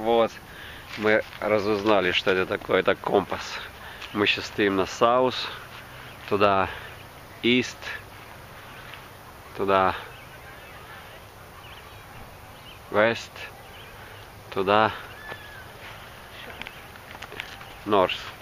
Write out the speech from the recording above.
Вот, мы разузнали, что это такое. Это компас. Мы сейчас стоим на South, туда East, туда West, туда North.